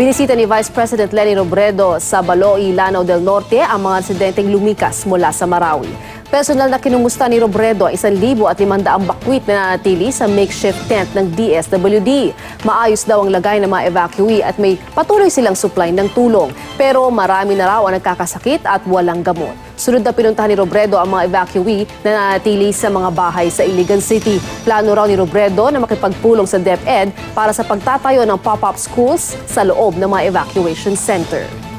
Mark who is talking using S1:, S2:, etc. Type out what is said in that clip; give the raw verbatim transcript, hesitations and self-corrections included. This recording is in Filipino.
S1: Binisita ni Vice President Leni Robredo sa Baloi, Lanao del Norte ang mga residenteng lumikas mula sa Marawi. Personal na kinumusta ni Robredo ang isang libo at limandaang bakwit na nanatili sa makeshift tent ng D S W D. Maayos daw ang lagay ng mga evacuee at may patuloy silang supply ng tulong. Pero marami na raw ang nagkakasakit at walang gamot. Sunod na pinuntahan ni Robredo ang mga evacuee na nanatili sa mga bahay sa Iligan City. Plano raw ni Robredo na makipagpulong sa DepEd para sa pagtatayo ng pop-up schools sa loob ng mga evacuation center.